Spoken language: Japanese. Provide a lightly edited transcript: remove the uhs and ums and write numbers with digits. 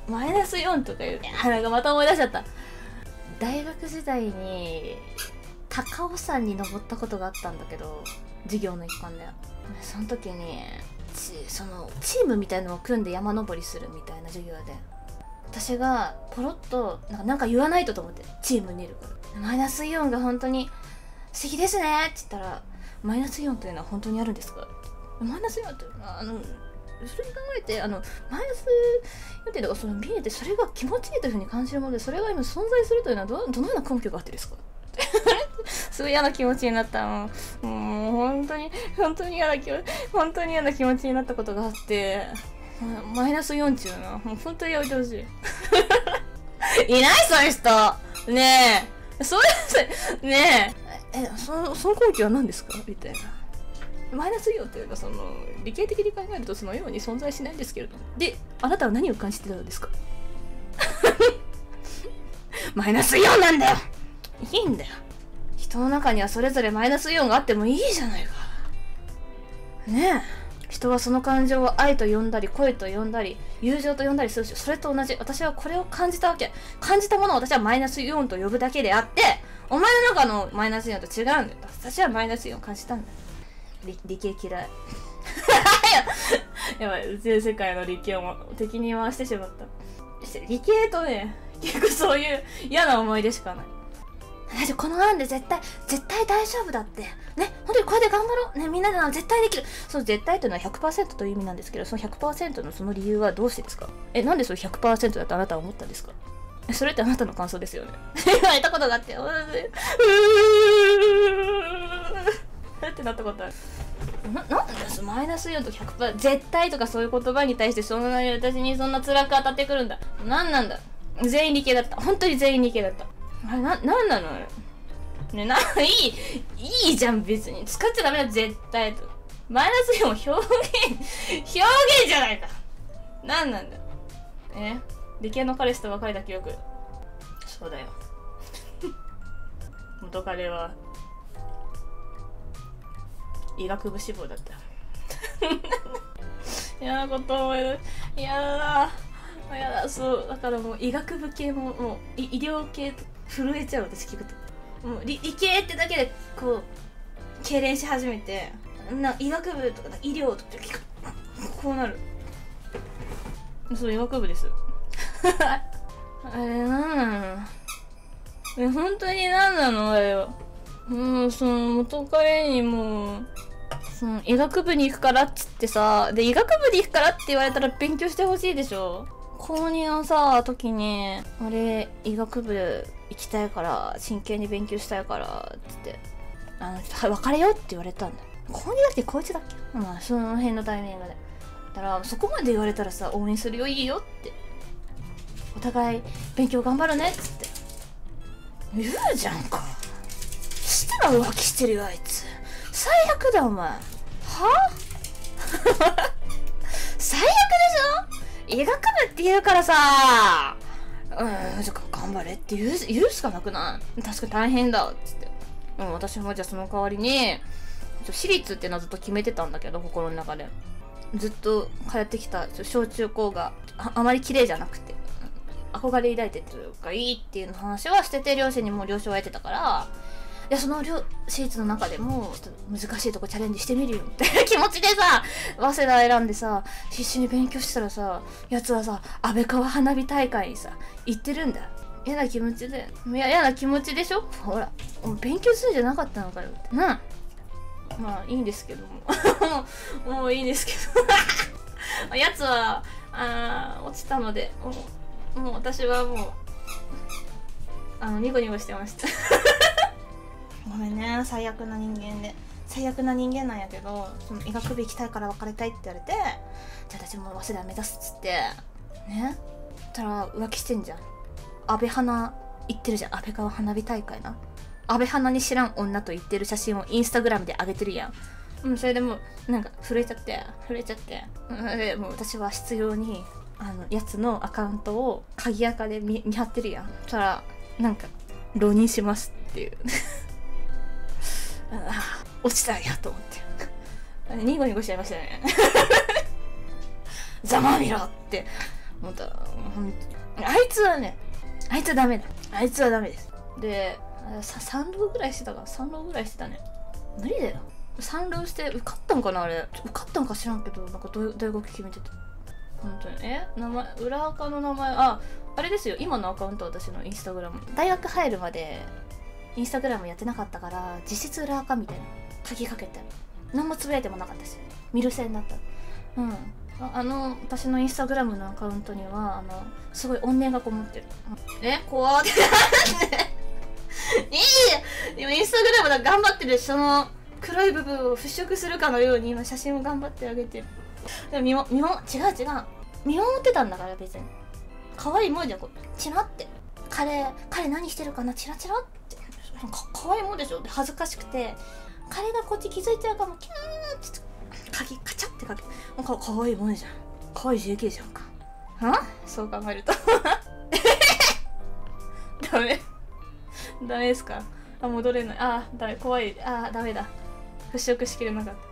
マイナス4とか言う。なんかまた思い出しちゃった。大学時代に高尾山に登ったことがあったんだけど、授業の一環で。その時にそのチームみたいのを組んで山登りするみたいな授業で、私がポロッとなんか言わないと思って、チームにいるからマイナスイオンが本当に素敵ですねって言ったら、マイナスイオンというのは本当にあるんですか？マイナスイオンってそれに考えてマイナスイオンっていうのが見えて、それが気持ちいいというふうに感じるもので、それが今存在するというのはどのような根拠があってですか？すごい嫌な気持ちになった。もう本当に嫌な気持ちになったことがあって、マイナス4っていうのはもう本当にやめてほしい。いないそういう人ねえ、そういうねえ、その根拠は何ですかみたいな。マイナスイオンというのは理系的に考えるとそのように存在しないんですけれども、であなたは何を感じてたのですか？マイナスイオンなんだよ。いいんだよ、人の中にはそれぞれマイナスイオンがあってもいいじゃないかねえ。人はその感情を愛と呼んだり恋と呼んだり友情と呼んだりするし、それと同じ。私はこれを感じたわけ。感じたものを私はマイナスイオンと呼ぶだけであって、お前の中のマイナスイオンと違うんだよ。私はマイナスイオンを感じたんだよ。理系嫌い。やばい、宇宙世界の理系を敵に回してしまった。理系とね、結構そういう嫌な思い出しかない。この案で絶対大丈夫だってね、本当にこれで頑張ろうね、みんなでなら絶対できる。その絶対というのは 100% という意味なんですけど、その 100% のその理由はどうしてですか？なんでそれ 100% だとあなたは思ったんですか？それってあなたの感想ですよね。言われたことがあって、ってなったことある。なんだマイナス4と 100% 絶対とかそういう言葉に対してそんなに私にそんな辛く当たってくるんだ。なんなんだ。全員理系だった。本当に全員理系だった。あれなんなのあれ。ね、いいじゃん別に。使っちゃダメだ絶対と。マイナス4も表現じゃないか。なんなんだ。理系の彼氏と別れた記憶。そうだよ。元彼は医学部志望だった。嫌なこと思い出す。嫌だ、そうだからもう医学部系もう医療系と震えちゃう。私聞くともう理系ってだけでこう痙攣し始めて、医学部とか医療とか聞くこうなる。そう、医学部です。あれなんなの？本当になんなのあれは。もうその元彼にも医学部に行くからっつってさ、で医学部に行くからって言われたら勉強してほしいでしょ。高2のさ時に医学部行きたいから真剣に勉強したいからっつって別れようって言われたんだ。高2だっけ高1だっけ、まあその辺のタイミングで。だからそこまで言われたらさ、応援するよ、いいよって、お互い勉強頑張るねっつって言うじゃんか。したら浮気してるよあいつ。最悪だお前。は最悪でしょ。医学部って言うからさ、頑張れって言うしかなくない？確かに大変だっつって。私もじゃあその代わりに私立ってのはずっと決めてたんだけど、心の中でずっと通ってきた小中高が あまり綺麗じゃなくて憧れ抱いてというかいいっていう話はしてて、両親にも了承を得てたから、いやその私立の中でもちょっと難しいとこチャレンジしてみるよって気持ちでさ、早稲田選んでさ必死に勉強してたらさ、やつはさ安倍川花火大会にさ行ってるんだ。嫌な気持ちで、嫌な気持ちでしょ。ほら勉強するんじゃなかったのかよってな。まあいいんですけどももういいんですけどやつは落ちたので、もう私はもうニコニコしてました。ごめんね、最悪な人間なんやけど、その医学部行きたいから別れたいって言われて、じゃあ私も早稲田目指すっつってね。たら浮気してんじゃん。安倍花行ってるじゃん。安倍川花火大会な。安倍花に知らん女と言ってる写真をインスタグラムで上げてるやん。それでもうなんか震えちゃって、でもう私は執拗にやつのアカウントを鍵垢で見張ってるやん。そしたらなんか浪人しますっていう落ちたんやと思ってニコニコしちゃいましたね。ざまあみろって思った。あいつはね、あいつはダメだ。あいつはダメです。で、3浪ぐらいしてたかな。3浪ぐらいしてたね。無理だよ。3浪して受かったんかなあれ。受かったんか知らんけど、なんか大学決めてた。本当に。名前、裏垢の名前、あれですよ。今のアカウント、私のインスタグラム。大学入るまで、インスタグラムやってなかったから、実質裏垢みたいな。書きかけて。何もつぶやいてもなかったし。見る線だった。うん。私のインスタグラムのアカウントには、すごい怨念がこもってる。怖ってなんでいいでもインスタグラムだ頑張ってるその黒い部分を払拭するかのように今写真を頑張ってあげてる。でも違う。見守ってたんだから別に。可愛いもんじゃん、こう。チラって。彼何してるかなチラチラって。可愛いもんでしょで恥ずかしくて。彼がこっち気づいちゃうかも、キューって。カチャってかけかわいいもんじゃん。かわいい JK じゃんか。そう考えるとダメですか。戻れない。ダメ。怖い。ダメだ。払拭しきれなかった。